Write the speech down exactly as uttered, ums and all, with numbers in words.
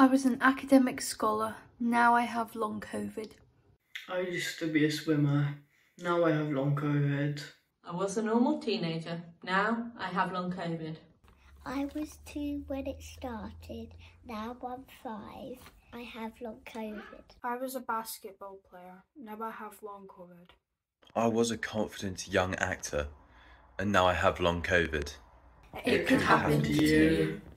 I was an academic scholar. Now I have long COVID. I used to be a swimmer. Now I have long COVID. I was a normal teenager. Now I have long COVID. I was two when it started. Now I'm five. I have long COVID. I was a basketball player. Now I have long COVID. I was a confident young actor, and now I have long COVID. It, it could happen, happen to you. you.